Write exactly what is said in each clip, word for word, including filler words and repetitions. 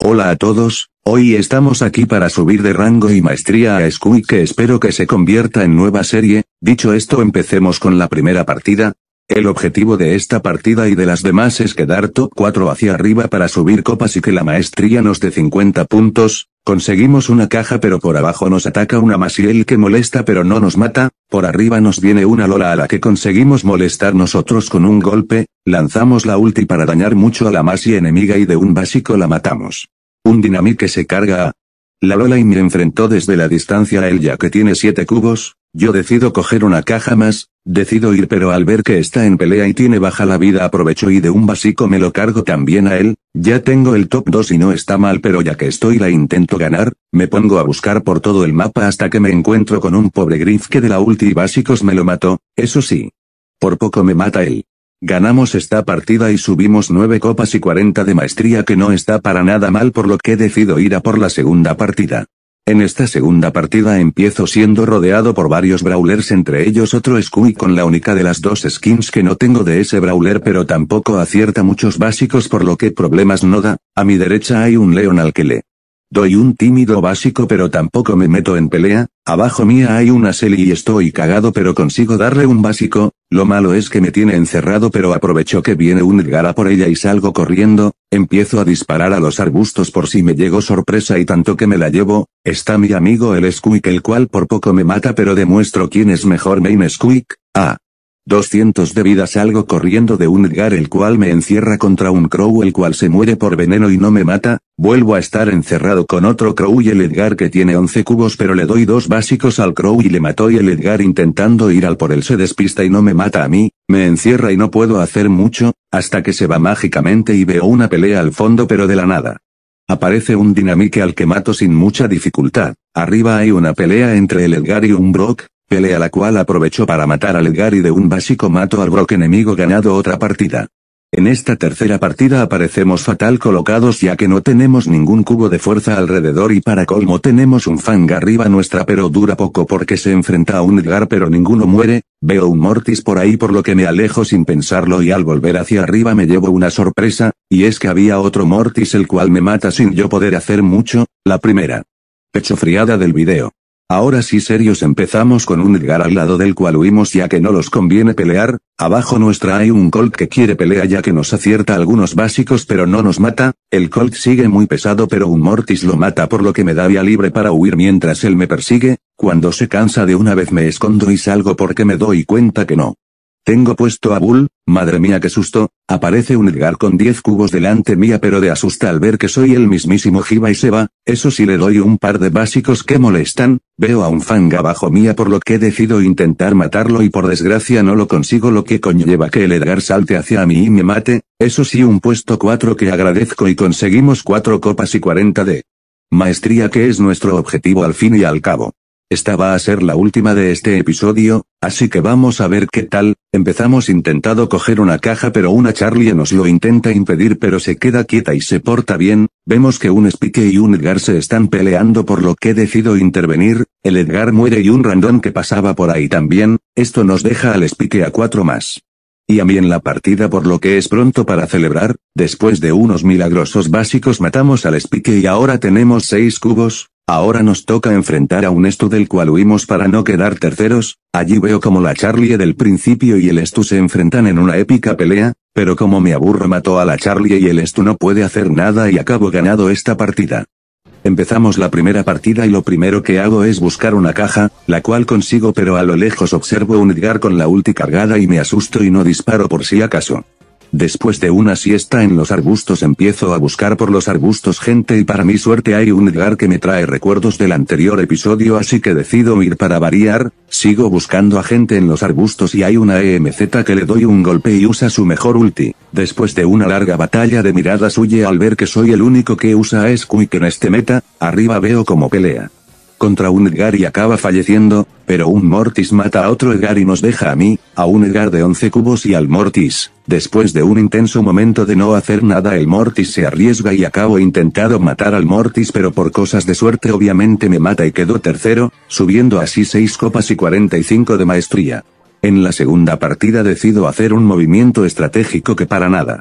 Hola a todos, hoy estamos aquí para subir de rango y maestría a Squeak, que espero que se convierta en nueva serie. Dicho esto, empecemos con la primera partida. El objetivo de esta partida y de las demás es quedar top cuatro hacia arriba para subir copas y que la maestría nos dé cincuenta puntos. Conseguimos una caja, pero por abajo nos ataca una Maciel que molesta pero no nos mata. Por arriba nos viene una Lola a la que conseguimos molestar nosotros con un golpe. Lanzamos la ulti para dañar mucho a la Maci enemiga y de un básico la matamos. Un Dynamite que se carga a la Lola y me enfrentó desde la distancia a él, ya que tiene siete cubos. Yo decido coger una caja más, decido ir, pero al ver que está en pelea y tiene baja la vida aprovecho y de un básico me lo cargo también a él. Ya tengo el top dos y no está mal, pero ya que estoy la intento ganar, me pongo a buscar por todo el mapa hasta que me encuentro con un pobre Griff que de la ulti y básicos me lo mató. Eso sí, por poco me mata él. Ganamos esta partida y subimos nueve copas y cuarenta de maestría, que no está para nada mal, por lo que decido ir a por la segunda partida. En esta segunda partida empiezo siendo rodeado por varios brawlers, entre ellos otro Squeak con la única de las dos skins que no tengo de ese brawler, pero tampoco acierta muchos básicos, por lo que problemas no da. A mi derecha hay un Leon al que le doy un tímido básico, pero tampoco me meto en pelea. Abajo mía hay una Selly y estoy cagado, pero consigo darle un básico. Lo malo es que me tiene encerrado, pero aprovecho que viene un Edgar a por ella y salgo corriendo. Empiezo a disparar a los arbustos por si me llegó sorpresa, y tanto que me la llevo. Está mi amigo el Squeak, el cual por poco me mata, pero demuestro quién es mejor main Squeak. Ah. doscientos de vida. Salgo corriendo de un Edgar el cual me encierra contra un Crow, el cual se muere por veneno y no me mata. Vuelvo a estar encerrado con otro Crow y el Edgar que tiene once cubos, pero le doy dos básicos al Crow y le mató, y el Edgar intentando ir al por él se despista y no me mata a mí. Me encierra y no puedo hacer mucho, hasta que se va mágicamente y veo una pelea al fondo, pero de la nada aparece un Dynamite al que mato sin mucha dificultad. Arriba hay una pelea entre el Edgar y un Brock. Pelea la cual aprovecho para matar al Edgar y de un básico mato al Brock enemigo. Ganado otra partida. En esta tercera partida aparecemos fatal colocados, ya que no tenemos ningún cubo de fuerza alrededor y para colmo tenemos un Fang arriba nuestra, pero dura poco porque se enfrenta a un Edgar pero ninguno muere. Veo un Mortis por ahí, por lo que me alejo sin pensarlo, y al volver hacia arriba me llevo una sorpresa, y es que había otro Mortis el cual me mata sin yo poder hacer mucho. La primera pechofriada del video. Ahora sí, serios, empezamos con un Edgar al lado del cual huimos ya que no los conviene pelear. Abajo nuestra hay un Colt que quiere pelea ya que nos acierta algunos básicos pero no nos mata. El Colt sigue muy pesado pero un Mortis lo mata, por lo que me da vía libre para huir mientras él me persigue. Cuando se cansa de una vez me escondo y salgo porque me doy cuenta que no tengo puesto a Bull. Madre mía, qué susto. Aparece un Edgar con diez cubos delante mía, pero de asusta al ver que soy el mismísimo Jiva y se va. Eso sí, le doy un par de básicos que molestan. Veo a un Fang abajo mía, por lo que decido intentar matarlo y por desgracia no lo consigo, lo que conlleva que el Edgar salte hacia mí y me mate. Eso sí, un puesto cuatro que agradezco, y conseguimos cuatro copas y cuarenta de maestría, que es nuestro objetivo al fin y al cabo. Esta va a ser la última de este episodio, así que vamos a ver qué tal. Empezamos intentando coger una caja, pero una Charlie nos lo intenta impedir, pero se queda quieta y se porta bien. Vemos que un Spike y un Edgar se están peleando, por lo que decido intervenir. El Edgar muere y un random que pasaba por ahí también. Esto nos deja al Spike a cuatro más y a mí en la partida, por lo que es pronto para celebrar. Después de unos milagrosos básicos matamos al Spike y ahora tenemos seis cubos. Ahora nos toca enfrentar a un Stu del cual huimos para no quedar terceros. Allí veo como la Charlie del principio y el Stu se enfrentan en una épica pelea, pero como me aburro mato a la Charlie y el Stu no puede hacer nada y acabo ganado esta partida. Empezamos la primera partida y lo primero que hago es buscar una caja, la cual consigo, pero a lo lejos observo un Edgar con la ulti cargada y me asusto y no disparo por si acaso. Después de una siesta en los arbustos empiezo a buscar por los arbustos gente y para mi suerte hay un Edgar que me trae recuerdos del anterior episodio, así que decido ir para variar. Sigo buscando a gente en los arbustos y hay una E M Z que le doy un golpe y usa su mejor ulti. Después de una larga batalla de miradas huye al ver que soy el único que usa a Squeak en este meta. Arriba veo como pelea contra un Edgar y acaba falleciendo, pero un Mortis mata a otro Edgar y nos deja a mí, a un Edgar de once cubos y al Mortis. Después de un intenso momento de no hacer nada, el Mortis se arriesga y acabo intentando matar al Mortis, pero por cosas de suerte obviamente me mata y quedo tercero, subiendo así seis copas y cuarenta y cinco de maestría. En la segunda partida decido hacer un movimiento estratégico que para nada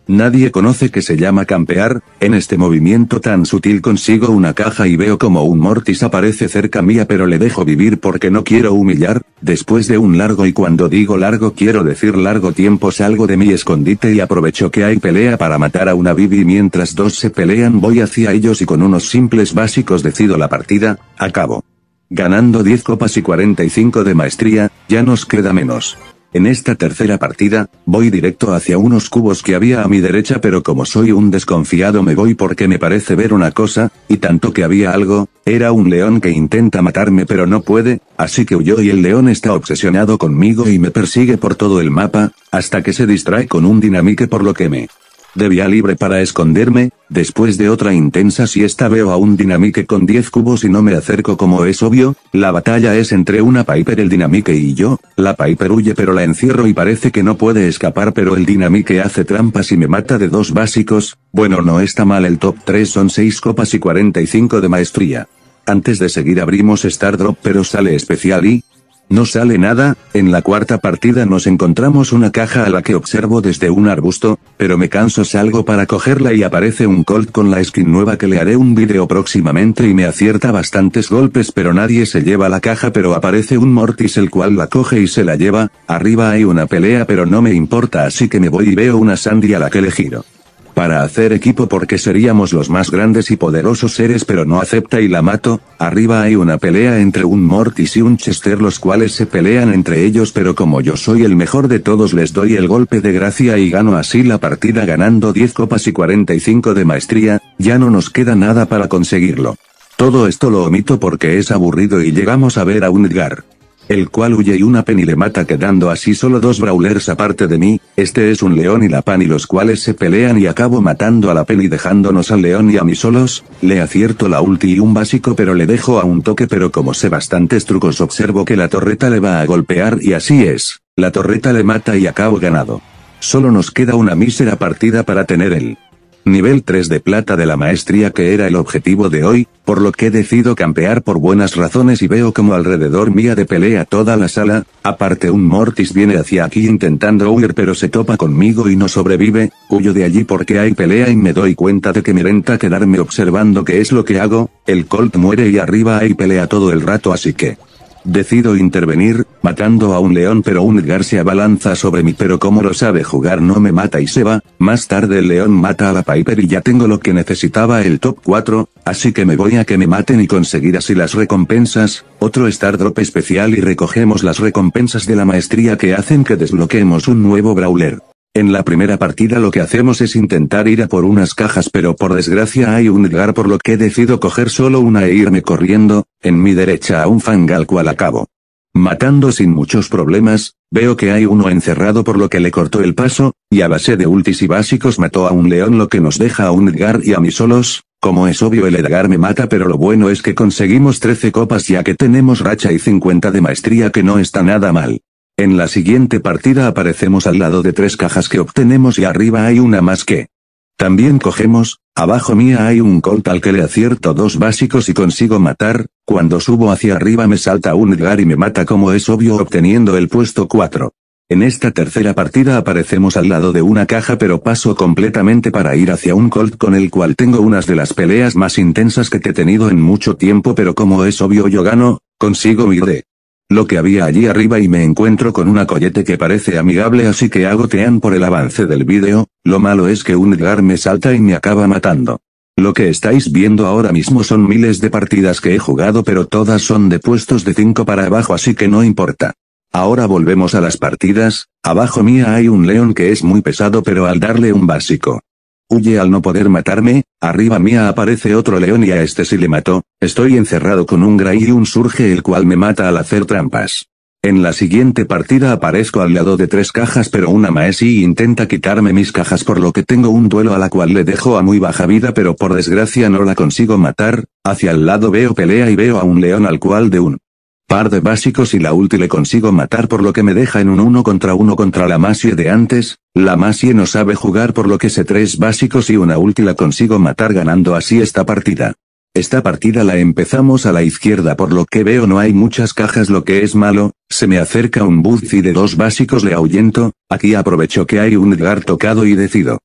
Nadie conoce que se llama campear. En este movimiento tan sutil consigo una caja y veo como un Mortis aparece cerca mía, pero le dejo vivir porque no quiero humillar. Después de un largo, y cuando digo largo quiero decir largo tiempo, salgo de mi escondite y aprovecho que hay pelea para matar a una Bibi. Mientras dos se pelean voy hacia ellos y con unos simples básicos decido la partida. Acabo ganando diez copas y cuarenta y cinco de maestría. Ya nos queda menos. En esta tercera partida, voy directo hacia unos cubos que había a mi derecha, pero como soy un desconfiado me voy porque me parece ver una cosa, y tanto que había algo. Era un león que intenta matarme pero no puede, así que huyó y el león está obsesionado conmigo y me persigue por todo el mapa, hasta que se distrae con un dinamique, por lo que me debía libre para esconderme. Después de otra intensa siesta veo a un dinamique con diez cubos y no me acerco como es obvio. La batalla es entre una Piper, el dinamique y yo. La Piper huye pero la encierro y parece que no puede escapar, pero el dinamique hace trampas y me mata de dos básicos. Bueno, no está mal, el top tres son seis copas y cuarenta y cinco de maestría. Antes de seguir abrimos Star Drop pero sale especial y no sale nada. En la cuarta partida nos encontramos una caja a la que observo desde un arbusto, pero me canso, salgo para cogerla y aparece un Colt con la skin nueva que le haré un vídeo próximamente y me acierta bastantes golpes, pero nadie se lleva la caja, pero aparece un Mortis el cual la coge y se la lleva. Arriba hay una pelea pero no me importa, así que me voy y veo una Sandy a la que le giro para hacer equipo porque seríamos los más grandes y poderosos seres, pero no acepta y la mato. Arriba hay una pelea entre un Mortis y un Chester, los cuales se pelean entre ellos, pero como yo soy el mejor de todos les doy el golpe de gracia y gano así la partida ganando diez copas y cuarenta y cinco de maestría. Ya no nos queda nada para conseguirlo. Todo esto lo omito porque es aburrido y llegamos a ver a un Edgar, el cual huye y una Penny le mata, quedando así solo dos brawlers aparte de mí. Este es un león y la Penny, los cuales se pelean y acabo matando a la Penny dejándonos al león y a mí solos. Le acierto la ulti y un básico pero le dejo a un toque, pero como sé bastantes trucos observo que la torreta le va a golpear y así es. La torreta le mata y acabo ganado. Solo nos queda una mísera partida para tener el nivel tres de plata de la maestría, que era el objetivo de hoy, por lo que decido campear por buenas razones y veo como alrededor mía de pelea toda la sala. Aparte un Mortis viene hacia aquí intentando huir pero se topa conmigo y no sobrevive. Huyo de allí porque hay pelea y me doy cuenta de que me renta quedarme observando qué es lo que hago. El Colt muere y arriba hay pelea todo el rato, así que decido intervenir, matando a un león, pero un Edgar se abalanza sobre mí, pero como lo sabe jugar no me mata y se va. Más tarde el león mata a la Piper y ya tengo lo que necesitaba, el top cuatro, así que me voy a que me maten y conseguir así las recompensas. Otro Star Drop especial y recogemos las recompensas de la maestría que hacen que desbloqueemos un nuevo brawler. En la primera partida lo que hacemos es intentar ir a por unas cajas, pero por desgracia hay un Edgar, por lo que decido coger solo una e irme corriendo. En mi derecha a un Fang al cual acabo matando sin muchos problemas. Veo que hay uno encerrado, por lo que le cortó el paso, y a base de ultis y básicos mató a un león, lo que nos deja a un Edgar y a mí solos. Como es obvio el Edgar me mata, pero lo bueno es que conseguimos trece copas ya que tenemos racha y cincuenta de maestría, que no está nada mal. En la siguiente partida aparecemos al lado de tres cajas que obtenemos y arriba hay una más que también cogemos. Abajo mía hay un Colt al que le acierto dos básicos y consigo matar. Cuando subo hacia arriba me salta un Edgar y me mata, como es obvio, obteniendo el puesto cuatro. En esta tercera partida aparecemos al lado de una caja, pero paso completamente para ir hacia un Colt con el cual tengo unas de las peleas más intensas que he tenido en mucho tiempo, pero como es obvio yo gano. Consigo huir de lo que había allí arriba y me encuentro con una Collette que parece amigable, así que hago tean por el avance del vídeo. Lo malo es que un Edgar me salta y me acaba matando. Lo que estáis viendo ahora mismo son miles de partidas que he jugado, pero todas son de puestos de cinco para abajo, así que no importa. Ahora volvemos a las partidas. Abajo mía hay un león que es muy pesado, pero al darle un básico huye al no poder matarme. Arriba mía aparece otro león y a este sí le mató. Estoy encerrado con un Gray y un Surge, el cual me mata al hacer trampas. En la siguiente partida aparezco al lado de tres cajas, pero una Maesi intenta quitarme mis cajas, por lo que tengo un duelo a la cual le dejo a muy baja vida, pero por desgracia no la consigo matar. Hacia el lado veo pelea y veo a un león al cual de un par de básicos y la ulti le consigo matar, por lo que me deja en un uno contra uno contra la Masie de antes. La Masie no sabe jugar, por lo que sé tres básicos y una ulti la consigo matar, ganando así esta partida. Esta partida la empezamos a la izquierda, por lo que veo no hay muchas cajas, lo que es malo. Se me acerca un Buzz y de dos básicos le ahuyento. Aquí aprovecho que hay un Edgar tocado y decido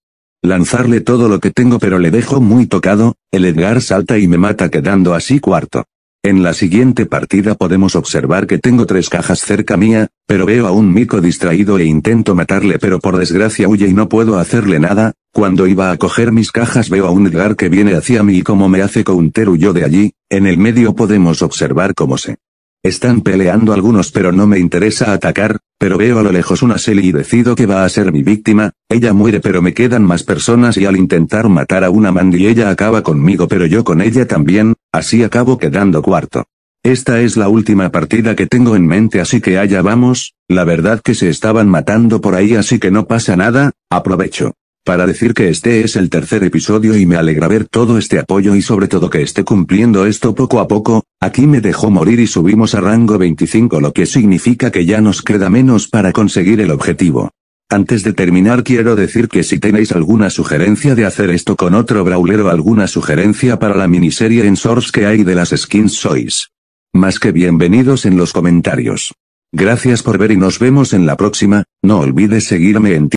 lanzarle todo lo que tengo pero le dejo muy tocado, el Edgar salta y me mata quedando así cuarto. En la siguiente partida podemos observar que tengo tres cajas cerca mía, pero veo a un mico distraído e intento matarle pero por desgracia huye y no puedo hacerle nada. Cuando iba a coger mis cajas veo a un Edgar que viene hacia mí y como me hace counter huyó de allí. En el medio podemos observar cómo se están peleando algunos pero no me interesa atacar, pero veo a lo lejos una Shelly y decido que va a ser mi víctima. Ella muere pero me quedan más personas y al intentar matar a una Mandy ella acaba conmigo pero yo con ella también, así acabo quedando cuarto. Esta es la última partida que tengo en mente así que allá vamos, la verdad que se estaban matando por ahí así que no pasa nada, aprovecho para decir que este es el tercer episodio y me alegra ver todo este apoyo y sobre todo que esté cumpliendo esto poco a poco. Aquí me dejó morir y subimos a rango veinticinco lo que significa que ya nos queda menos para conseguir el objetivo. Antes de terminar quiero decir que si tenéis alguna sugerencia de hacer esto con otro brawler o alguna sugerencia para la miniserie en Source que hay de las skins sois más que bienvenidos en los comentarios. Gracias por ver y nos vemos en la próxima, no olvides seguirme en